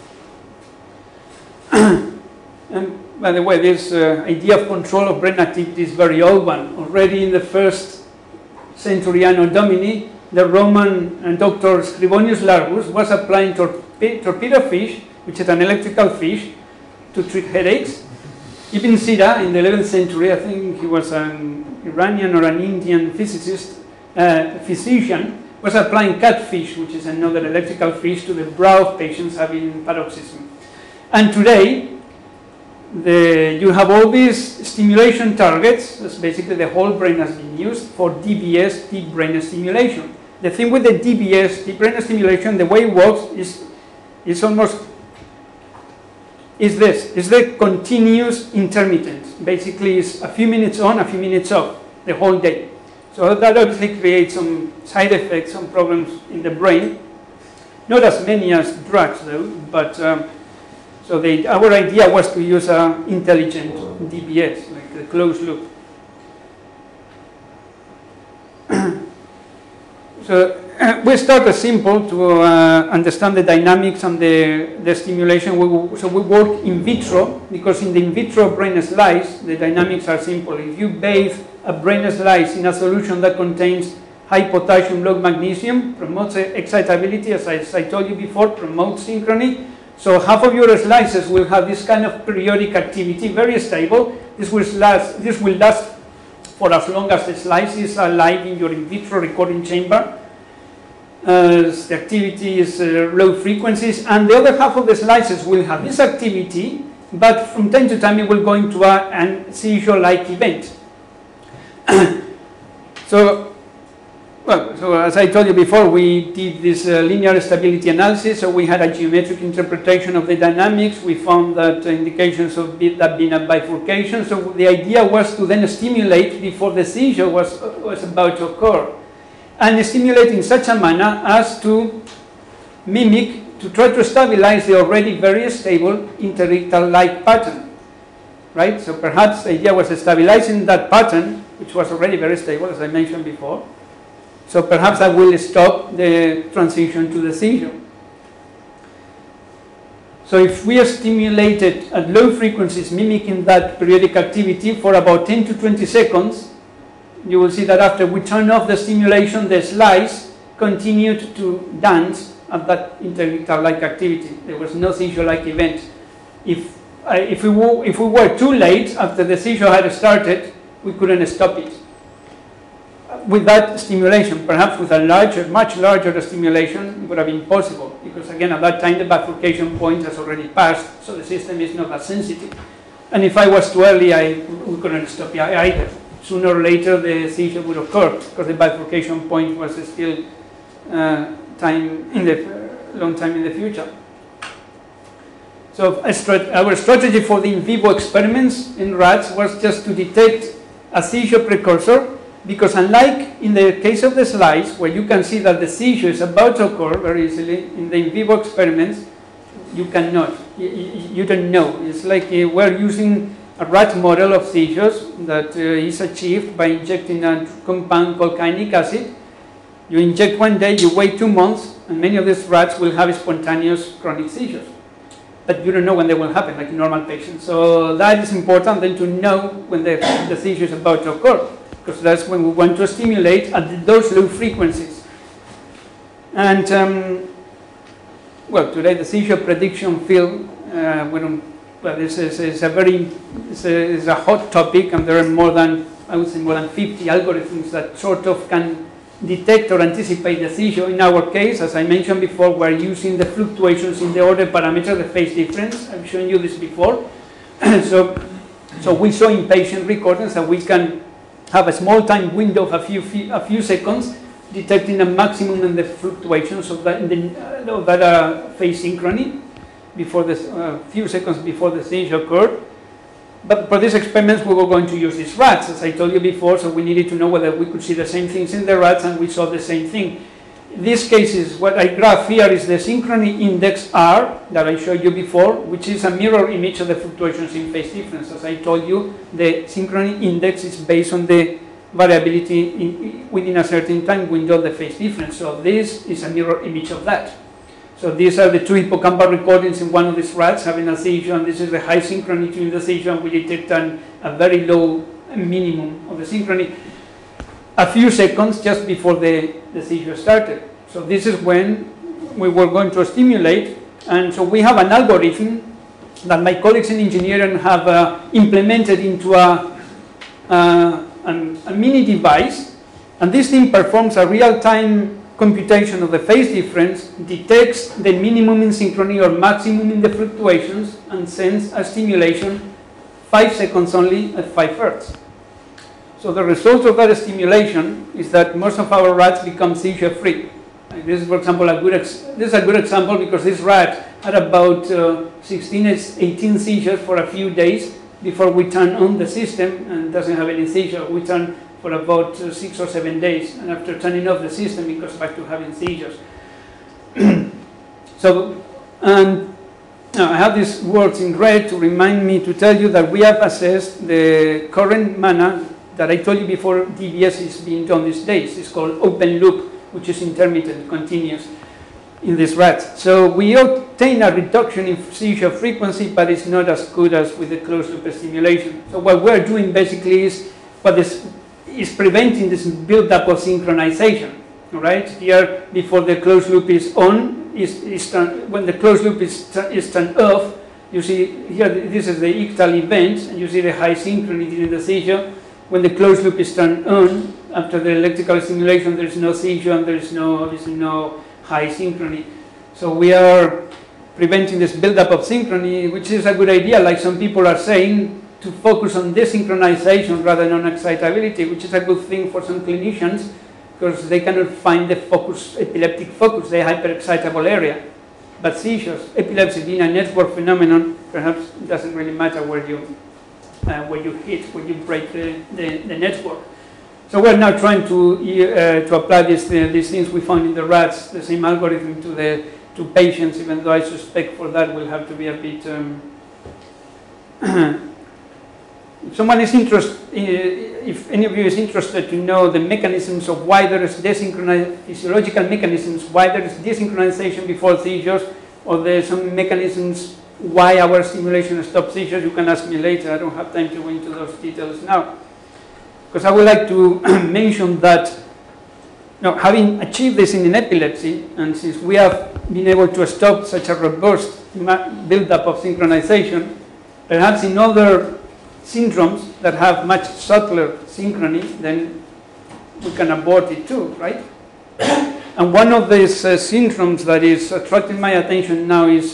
And by the way, this idea of control of brain activity is a very old one. Already in the 1st century Anno Domini, the Roman Dr. Scribonius Largus was applying torpedo fish, which is an electrical fish, to treat headaches. Ibn Sina, in the 11th century, I think he was an Iranian or an Indian physician, was applying catfish, which is another electrical fish, to the brow of patients having paroxysm. And today, you have all these stimulation targets. That's basically the whole brain has been used for DBS, deep brain stimulation. The thing with the DBS, deep brain stimulation, the way it works is almost this. It's the continuous intermittent. Basically, it's a few minutes on, a few minutes off, the whole day. So that obviously creates some side effects, some problems in the brain. Not as many as drugs, though, but so our idea was to use an intelligent DBS, like a closed loop. So we started simple to understand the dynamics and the stimulation. So we work in vitro, because in the in vitro brain slice, the dynamics are simple. If you bathe a brain slice in a solution that contains high potassium, low magnesium, promotes excitability, as I told you before, promotes synchrony. So half of your slices will have this kind of periodic activity, very stable. This will last for as long as the slice is alive in your in vitro recording chamber. The activity is low frequencies, and the other half of the slices will have this activity, but from time to time it will go into a seizure-like event. So as I told you before, we did this linear stability analysis, so we had a geometric interpretation of the dynamics. We found that indications of that being a bifurcation, so the idea was to then stimulate before the seizure was about to occur, and stimulate in such a manner as to mimic, to try to stabilize the already very stable interictal-like pattern, right? So perhaps the idea was stabilizing that pattern, which was already very stable, as I mentioned before. So perhaps that will stop the transition to the seizure. So if we are stimulated at low frequencies mimicking that periodic activity for about 10 to 20 seconds, you will see that after we turn off the stimulation, the slice continued to dance at that interictal-like activity. There was no seizure-like event. If we were too late after the seizure had started, we couldn't stop it. With that stimulation, perhaps with a much larger stimulation, it would have been possible, because again, at that time, the bifurcation point has already passed, so the system is not as sensitive. And if I was too early, we couldn't stop it either. Sooner or later, the seizure would occur, because the bifurcation point was still long time in the future. So our strategy for the in vivo experiments in rats was just to detect a seizure precursor, because unlike in the case of the slides, where you can see that the seizure is about to occur very easily, in the in vivo experiments, you cannot. You don't know. It's like we're using a rat model of seizures that is achieved by injecting a compound called kyanic acid. You inject one day, you wait 2 months, and many of these rats will have spontaneous chronic seizures. But you don't know when they will happen, like in normal patients. So that is important then to know when the seizure is about to occur, because that's when we want to stimulate at those low frequencies. And well, today the seizure prediction field, this is a hot topic, and there are more than 50 algorithms that sort of can detect or anticipate the seizure. In our case, as I mentioned before, we're using the fluctuations in the order parameter, the phase difference. I've shown you this before. So we saw in patient recordings that we can have a small time window of a few seconds, detecting a maximum in the fluctuations of that, phase synchrony before the few seconds before the seizure occurred. But for these experiments, we were going to use these rats, as I told you before, so we needed to know whether we could see the same things in the rats, and we saw the same thing. In these cases, what I graph here is the synchrony index R that I showed you before, which is a mirror image of the fluctuations in phase difference. As I told you, the synchrony index is based on the variability within a certain time window of the phase difference. So this is a mirror image of that. So these are the 2 hippocampal recordings in one of these rats having a seizure, and this is the high synchrony during the seizure, and we detect a very low minimum of the synchrony a few seconds just before the seizure started. So this is when we were going to stimulate, and so we have an algorithm that my colleagues in engineering have implemented into a mini device, and this thing performs a real-time computation of the phase difference, detects the minimum in synchrony or maximum in the fluctuations, and sends a stimulation 5 seconds only at 5 Hz. So the result of that stimulation is that most of our rats become seizure-free. Like this is, for example, this is a good example, because this rat had about 16 or 18 seizures for a few days before we turn on the system, and doesn't have any seizure. We turn for about 6 or 7 days, and after turning off the system, it goes back to having seizures. So, I have these words in red to remind me to tell you that we have assessed the current manner that I told you before DBS is being done these days. It's called open loop, which is intermittent, continuous in this rat. So we obtain a reduction in seizure frequency, but it's not as good as with the closed loop stimulation. So what we're doing basically is preventing this build-up of synchronization. All right, here before the closed loop is on, when the closed loop is turned off, you see here this is the ictal event, and you see the high synchrony during the seizure. When the closed loop is turned on, after the electrical stimulation, there is no seizure, and there is obviously no high synchrony. So we are preventing this build-up of synchrony, which is a good idea, like some people are saying, to focus on desynchronization rather than on excitability, which is a good thing for some clinicians, because they cannot find the epileptic focus, the hyperexcitable area. But seizures, epilepsy being a network phenomenon, perhaps it doesn't really matter where you hit, where you break the network. So we're now trying to apply these things we found in the rats, the same algorithm to patients, even though I suspect for that we'll have to be a bit. If someone is interested, if any of you is interested to know the mechanisms of why there is physiological mechanisms, why there is desynchronization before seizures, or there are some mechanisms why our stimulation stops seizures, you can ask me later. I don't have time to go into those details now. Because I would like to mention that Now, having achieved this in epilepsy, and since we have been able to stop such a robust build-up of synchronization, perhaps in other syndromes that have much subtler synchrony, then we can abort it too, right? And one of these syndromes that is attracting my attention now is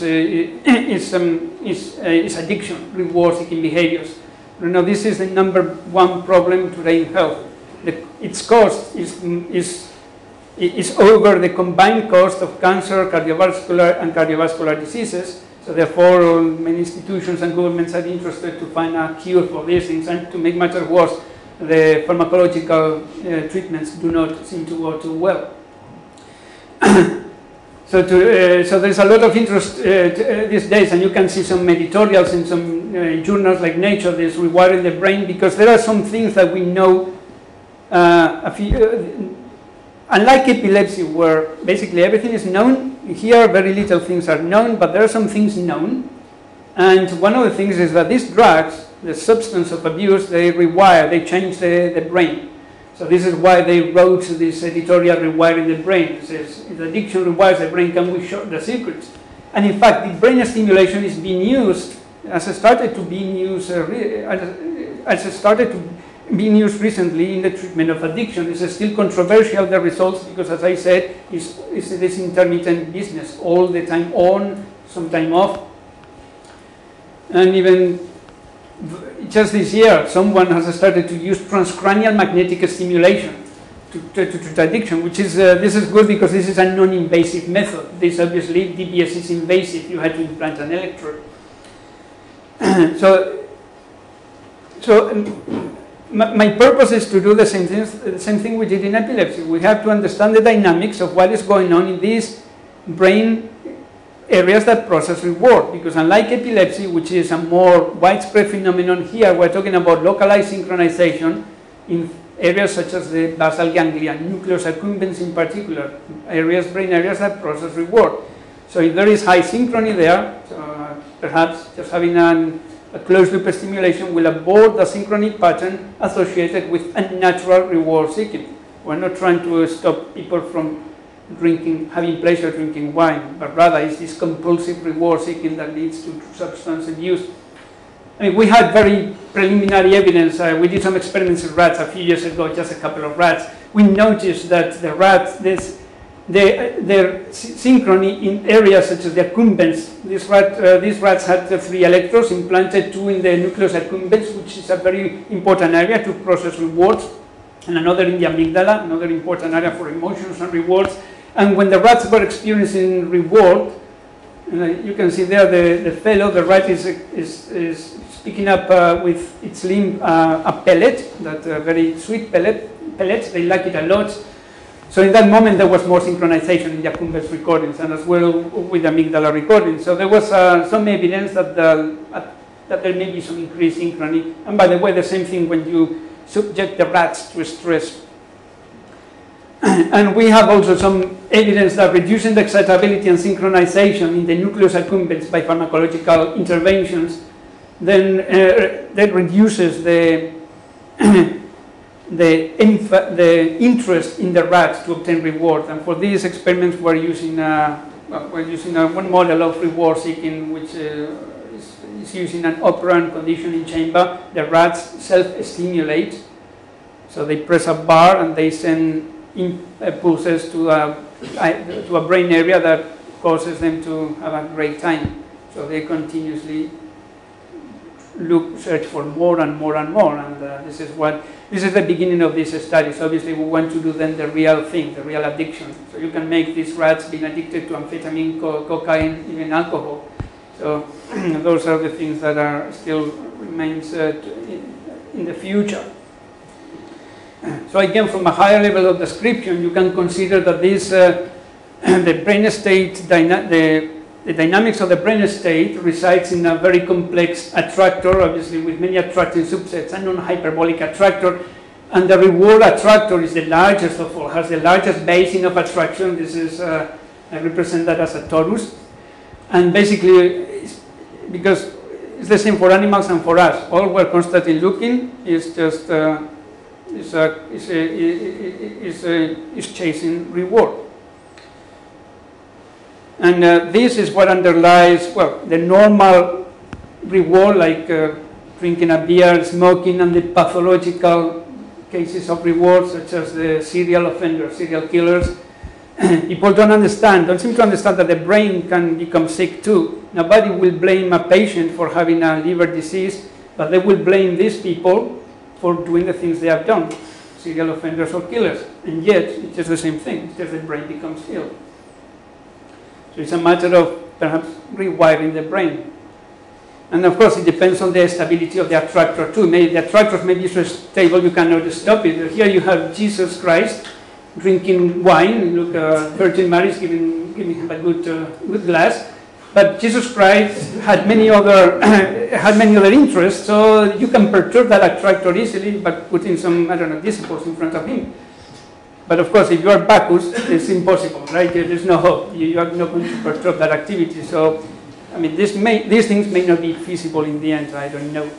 addiction, reward-seeking behaviors. You know, this is the #1 problem today in health. Its cost is over the combined cost of cancer, cardiovascular diseases. So therefore, many institutions and governments are interested to find a cure for these things, and to make matters worse, the pharmacological treatments do not seem to go too well. So there's a lot of interest these days, and you can see some editorials in some journals like Nature, this rewiring the brain, because there are some things that we know, unlike epilepsy, where basically everything is known. Here very little things are known, but there are some things known. And one of the things is that these drugs, the substance of abuse, they rewire, they change the brain. So this is why they wrote this editorial, Rewiring the Brain. It says, if addiction rewires the brain, can we short the secrets? And in fact, the brain stimulation is being used, as it started to be used, being used recently in the treatment of addiction. It's still controversial, the results, because as I said, it's this intermittent business, all the time on, some time off. And even just this year, someone has started to use transcranial magnetic stimulation to treat addiction, which is, this is good because this is a non-invasive method. This obviously, DBS is invasive, you had to implant an electrode. My purpose is to do the same thing we did in epilepsy. We have to understand the dynamics of what is going on in these brain areas that process reward, because unlike epilepsy, which is a more widespread phenomenon, here we're talking about localized synchronization in areas such as the basal ganglia, nucleus accumbens in particular, brain areas that process reward. So if there is high synchrony there, perhaps just having a closed loop stimulation will abort the synchronic pattern associated with unnatural reward seeking. We're not trying to stop people from having pleasure drinking wine, but rather it's this compulsive reward seeking that leads to substance abuse. I mean, we had very preliminary evidence. We did some experiments with rats a few years ago, just a couple of rats. We noticed that the rats, their synchrony in areas such as the accumbens, these rats had 3 electrodes implanted, 2 in the nucleus accumbens, which is a very important area to process rewards, and another in the amygdala, another important area for emotions and rewards. And when the rats were experiencing reward, you can see there the rat is picking up with its limb a pellet, that very sweet pellets, they like it a lot. So in that moment there was more synchronization in the accumbens recordings, and as well with the amygdala recordings. So there was some evidence that there may be some increased synchrony. And by the way, the same thing when you subject the rats to stress. And we have also some evidence that reducing the excitability and synchronization in the nucleus accumbens by pharmacological interventions then that reduces the interest in the rats to obtain reward. And for these experiments we're using one model of reward seeking, which is using an operant conditioning chamber. The rats self-stimulate, so they press a bar and they send impulses to a brain area that causes them to have a great time. So they continuously search for more and more and more, and this is the beginning of this study. So obviously we want to do then the real thing, the real addiction. So you can make these rats being addicted to amphetamine, cocaine, even alcohol. So those are the things that are still remains in the future. So again, from a higher level of description, you can consider that this the brain state, the dynamics of the brain state resides in a very complex attractor, obviously with many attracting subsets, a non-hyperbolic attractor, and the reward attractor is the largest of all, has the largest basin of attraction. This is, I represent that as a torus, and basically, because it's the same for animals and for us, all we're constantly looking is just is chasing reward. And this is what underlies, well, the normal reward, like drinking a beer, smoking, and the pathological cases of reward, such as the serial offenders, serial killers. People don't seem to understand that the brain can become sick too. Nobody will blame a patient for having a liver disease, but they will blame these people for doing the things they have done, serial offenders or killers. And yet, it's just the same thing, it's just the brain becomes ill. So it's a matter of perhaps rewiring the brain. And of course, it depends on the stability of the attractor too. Maybe the attractors may be so stable you cannot stop it. Here you have Jesus Christ drinking wine. Look, Virgin Mary is giving him a good glass. But Jesus Christ had many other interests, so you can perturb that attractor easily by putting some, I don't know, disciples in front of him. But of course, if you are Bacchus, it's impossible, right? There's no hope. You are not going to perturb that activity. So, I mean, these things may not be feasible in the end. I don't know.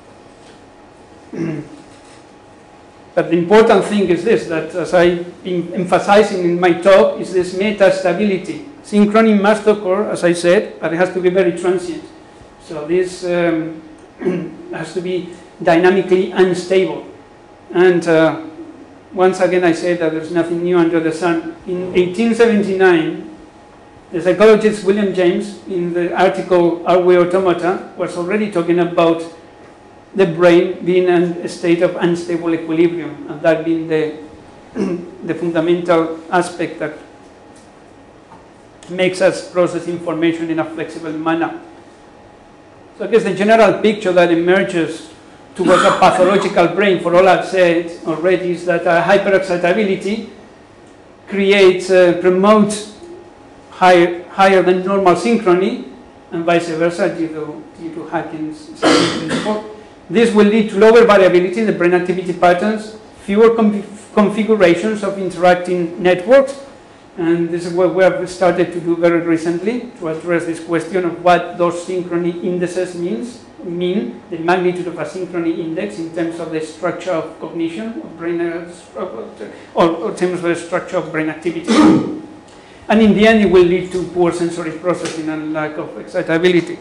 But the important thing is this, that as I've been emphasizing in my talk, is this meta-stability. Synchrony must occur, as I said, but it has to be very transient. So this has to be dynamically unstable. And once again, I say that there's nothing new under the sun. In 1879, the psychologist William James, in the article Are We Automata, was already talking about the brain being in a state of unstable equilibrium, and that being the fundamental aspect that makes us process information in a flexible manner. So I guess the general picture that emerges towards a pathological brain, for all I've said already, is that hyperexcitability promotes higher than normal synchrony, and vice versa due to Hawkins' principle. This will lead to lower variability in the brain activity patterns, fewer configurations of interacting networks, and this is what we have started to do very recently to address this question of what those synchrony indices mean, the magnitude of a synchrony index in terms of the structure of cognition, of brain, or in terms of the structure of brain activity. And in the end, it will lead to poor sensory processing and lack of excitability.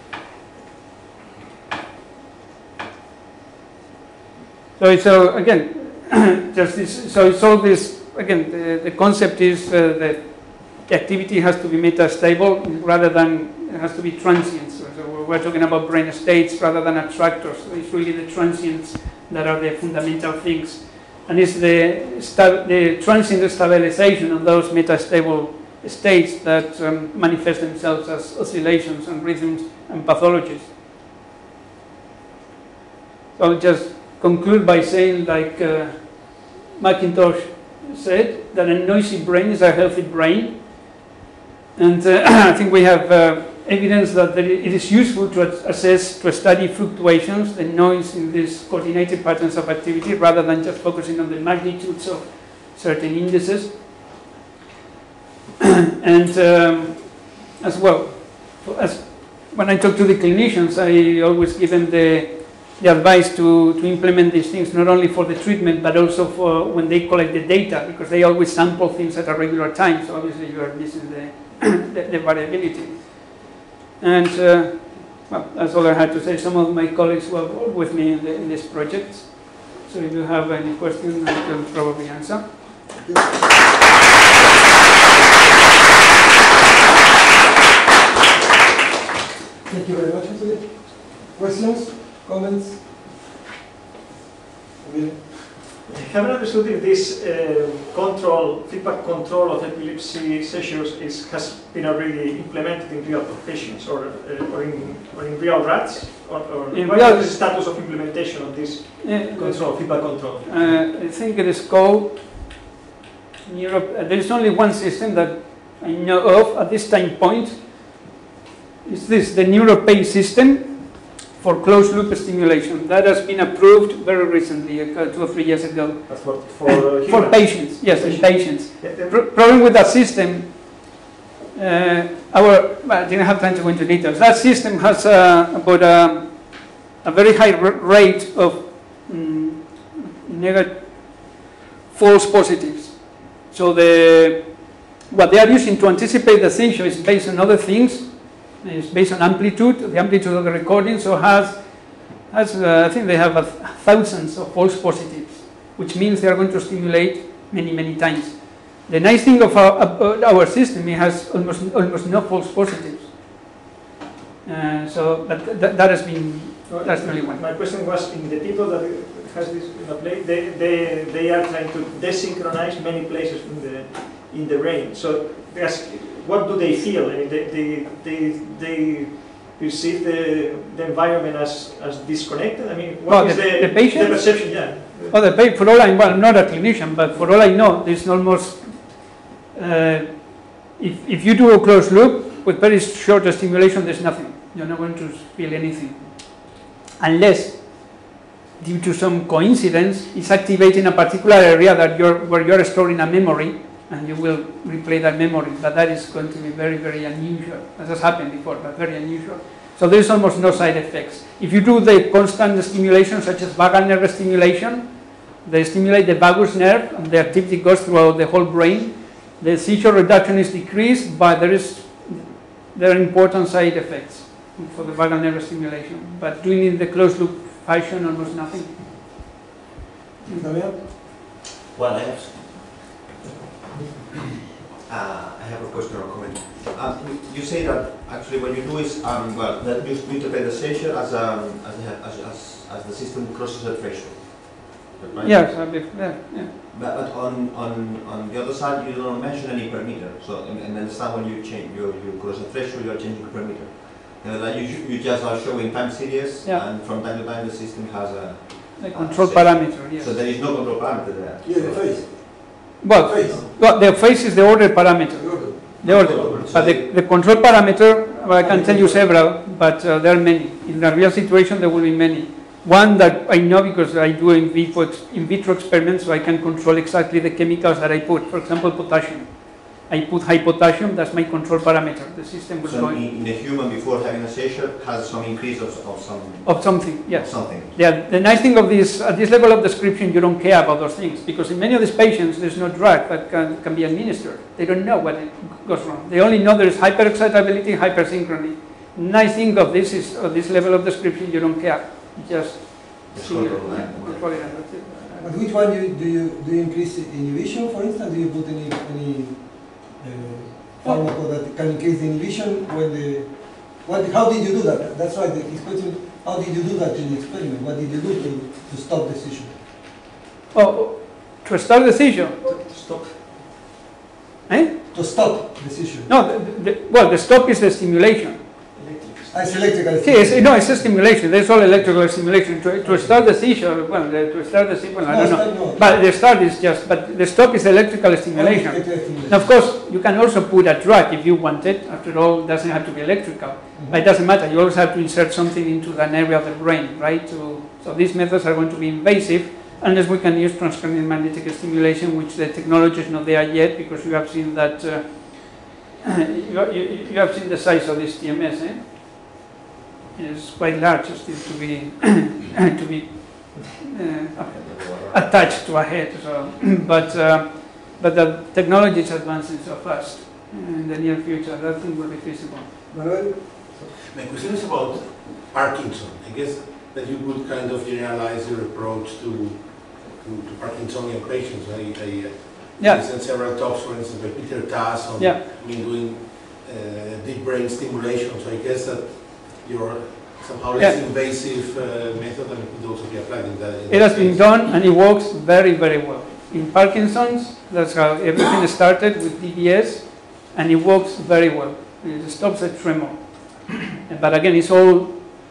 So it's again, just this. So it's all this. Again, the concept is that the activity has to be metastable rather than it has to be transient. So we're talking about brain states rather than attractors. So it's really the transients that are the fundamental things, and it's the transient stabilization of those metastable states that manifest themselves as oscillations and rhythms and pathologies. So I'll just conclude by saying, like McIntosh said, that a noisy brain is a healthy brain, and I think we have evidence that it is useful to study fluctuations, the noise in these coordinated patterns of activity, rather than just focusing on the magnitudes of certain indices. And as well, when I talk to the clinicians, I always give them the advice to implement these things not only for the treatment but also for when they collect the data, because they always sample things at a regular time, so obviously you are missing the variability. And well, that's all I had to say. Some of my colleagues were with me in this project, so if you have any questions I can probably answer. Thank you very much, José. Questions? Comments? Have you understood if this feedback control of epilepsy seizures has been already implemented in real patients or in real rats? Or what is the status of implementation of this feedback control? I think it is called there is only one system that I know of at this time point. Is this the NeuroPay system for closed-loop stimulation? That has been approved very recently, 2 or 3 years ago. That's for patients, yes, in patients. Problem with that system, I didn't have time to go into details. That system has about a very high rate of false positives. So what they are using to anticipate the seizure is based on other things. It's based on amplitude, the amplitude of the recording. So I think they have thousands of false positives, which means they are going to stimulate many, many times. The nice thing of our system, it has almost no false positives. So that has been, that's the only one. My question was, in the people that has this play, they are trying to desynchronize many places in the brain. So what do they feel? I mean, they perceive the environment as disconnected. I mean, what is the patient? The perception? Yeah. Oh, for all I well, I'm not a clinician, but for all I know, there's almost if you do a closed loop with very short stimulation, there's nothing. You're not going to feel anything, unless due to some coincidence, it's activating a particular area that where you're storing a memory, and you will replay that memory. But that is going to be very, very unusual. That has happened before, but very unusual. So there's almost no side effects. If you do the constant stimulation, such as vagal nerve stimulation, they stimulate the vagus nerve, and the activity goes throughout the whole brain. The seizure reduction is decreased, but there are important side effects for the vagal nerve stimulation. But doing it in the closed loop fashion, almost nothing. Well, I have a question or comment. You say that actually what you do is that you interpret the seizure as the system crosses a threshold. Right? Yes, yeah. But on the other side, you don't mention any parameter. So and understand when you change you cross a threshold, you are changing the parameter. You just are showing time series, and from time to time the system has a control parameter. Yes. So there is no control parameter there. Yeah, the phase. Well, the phase is the order parameter. The order. But the control parameter, well, I can tell you several, but there are many. In the real situation, there will be many. One that I know because I do in vitro experiments, so I can control exactly the chemicals that I put. For example, potassium. I put high potassium, that's my control parameter. The system will go in a human before having a seizure has some increase of something. Of something, yes. Of something. Yeah, the nice thing of this, at this level of description, you don't care about those things, because in many of these patients, there's no drug that can be administered. They don't know what goes wrong. They only know there is hyperexcitability, hypersynchrony. Nice thing of this is, at this level of description, you don't care. Just see it. But which one do you increase inhibition, for instance? Do you put any pharmaco that can increase the inhibition when how did you do that? That's right, his question, how did you do that in the experiment? What did you do to stop the seizure? Oh, to start the seizure? To stop. Eh? To stop the seizure. No, the stop is the stimulation. It's electrical stimulation. No, it's a stimulation. There's all electrical stimulation. To start the seizure, well, to start the seizure, I don't know. No. But the start is just, but the stop is electrical stimulation. Now, of course, you can also put a drug if you want it. After all, it doesn't have to be electrical. But it doesn't matter. You always have to insert something into an area of the brain, right? So these methods are going to be invasive unless we can use transcranial magnetic stimulation, which the technology is not there yet, because you have seen that, you have seen the size of this TMS, eh? It's quite large still to be attached to a head. So, but the technology is advancing so fast. In the near future, that thing will be feasible. Manuel? My question is about Parkinson. I guess that you could kind of generalize your approach to Parkinsonian patients. I listened several talks, for instance, by Peter Tass on doing deep brain stimulation. So I guess that your somehow less invasive method and it could also be applied in that. It has been done and it works very, very well. In Parkinson's, that's how everything started with DBS, and it works very well. It stops the tremor. But again, it's all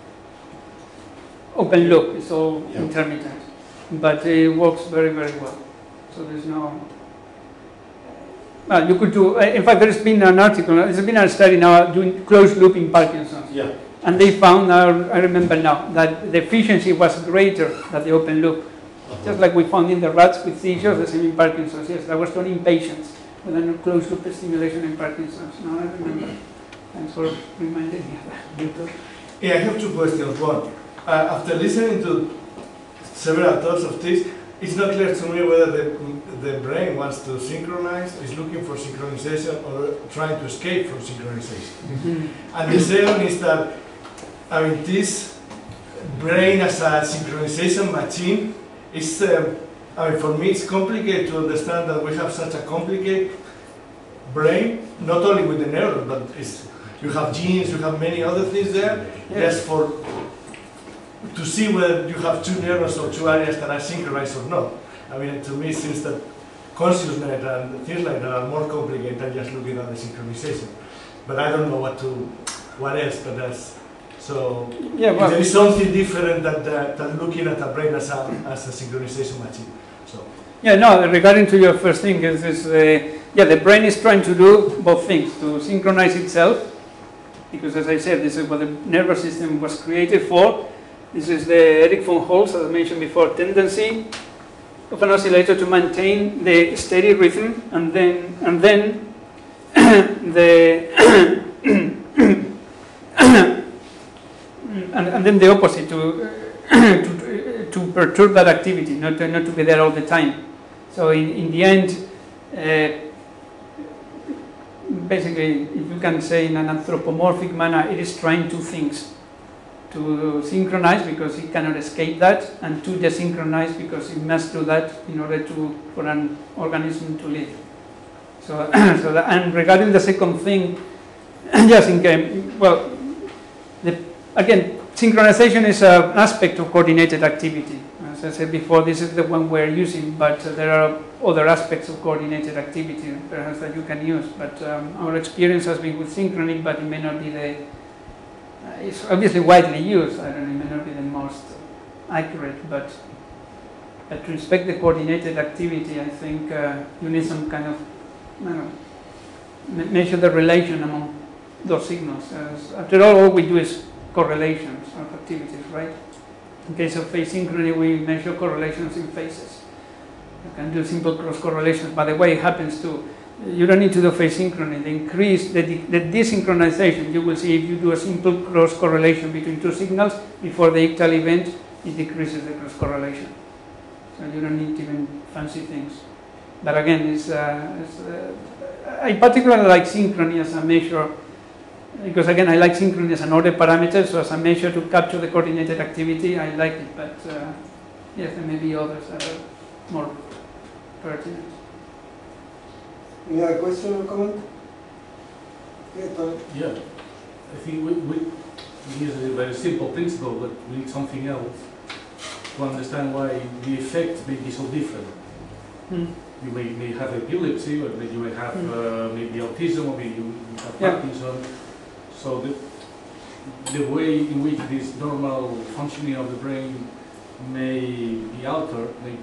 open loop, it's all intermittent. But it works very, very well. So there's no... Well, you could do... In fact, there's been an article, there's been a study now doing closed loop in Parkinson's. Yeah. And they found, I remember now, that the efficiency was greater than the open loop. Just like we found in the rats with seizures, the same in Parkinson's. Yes, that was done in patients with a closed loop stimulation in Parkinson's. Now I remember. Thanks for reminding me of that. Yeah, I have two questions. One, after listening to several talks of this, it's not clear to me whether the brain wants to synchronize, is looking for synchronization, or trying to escape from synchronization. And the second is that, I mean, this brain as a synchronization machine is, I mean, for me it's complicated to understand that we have such a complicated brain, not only with the neurons, but you have genes, you have many other things there, just to see whether you have two neurons or two areas that are synchronized or not. I mean, to me it seems that consciousness and things like that are more complicated than just looking at the synchronization. But I don't know what else, but that's, so well, there is something different than looking at a brain as a synchronization machine. So. Yeah, no, regarding to your first thing, the brain is trying to do both things, to synchronize itself, because as I said, this is what the nervous system was created for. This is the Eric von Holz, as I mentioned before, tendency of an oscillator to maintain the steady rhythm, and then and then the opposite, to perturb that activity, not to be there all the time. So in the end, basically, if you can say in an anthropomorphic manner, it is trying two things: to synchronize because it cannot escape that, and to desynchronize because it must do that in order for an organism to live. So, and regarding the second thing, yes, again, synchronization is an aspect of coordinated activity. As I said before, this is the one we're using, but there are other aspects of coordinated activity perhaps that you can use. But our experience has been with synchrony, but it may not be it's obviously widely used. I don't know, it may not be the most accurate, but to respect the coordinated activity, I think you need some kind of, measure the relation among those signals. After all we do is correlations of activities, right? In case of phase synchrony, we measure correlations in phases. You can do simple cross correlations. By the way, it happens to, you don't need to do phase synchrony. The desynchronization, you will see if you do a simple cross correlation between two signals before the ictal event, it decreases the cross correlation. So you don't need even fancy things. But again, I particularly like synchrony as a measure, because again, I like synchrony as an order parameter, so as a measure to capture the coordinated activity, I like it. But yes, there may be others that are more pertinent. Any other question or comment? Yeah, I think we use a very simple principle, but we need something else to understand why the effect may be so different. You may have epilepsy, or you may have maybe autism, or maybe you have Parkinson. So the way in which this normal functioning of the brain may be altered, may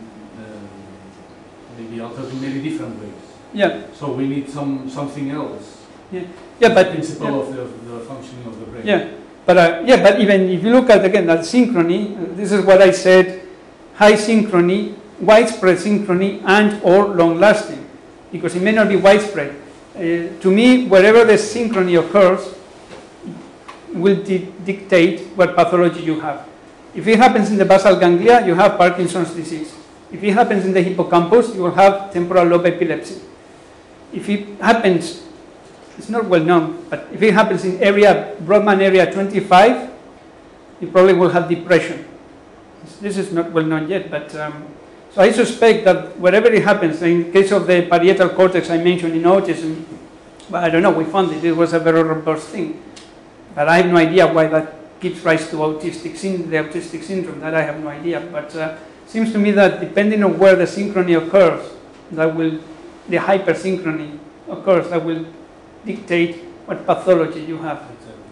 be altered in many different ways. Yeah. So we need something else. Yeah. Yeah, but principle of the functioning of the brain. Yeah. But even if you look at again at synchrony, this is what I said: high synchrony, widespread synchrony, and or long-lasting, because it may not be widespread. To me, wherever the synchrony occurs will dictate what pathology you have. If it happens in the basal ganglia, you have Parkinson's disease. If it happens in the hippocampus, you will have temporal lobe epilepsy. If it happens, it's not well known, but if it happens in Brodmann area 25, you probably will have depression. This is not well known yet, but so I suspect that wherever it happens, in case of the parietal cortex I mentioned in autism, well, I don't know, we found it was a very robust thing. But I have no idea why that gives rise to the autistic syndrome, that I have no idea. But it seems to me that depending on where the synchrony occurs, the hypersynchrony occurs, that will dictate what pathology you have.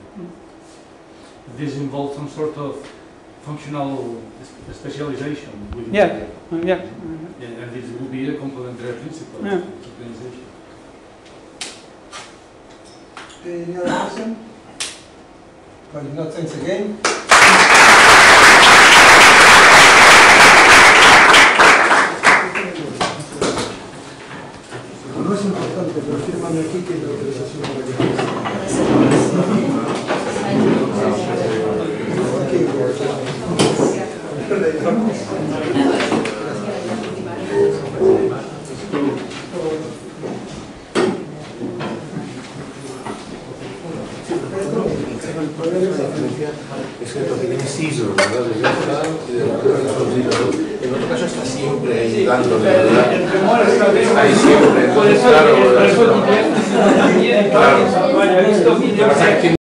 This involves some sort of functional specialization within the brain. And this will be a complementary principle of organization. Any other question? Well, if not, thanks again. No es importante, pero fírmame aquí que la autorización para que Es que lo que tiene seizure, ¿verdad? En otro caso está siempre ahí dándole, ¿verdad? Ahí siempre, entonces claro, claro.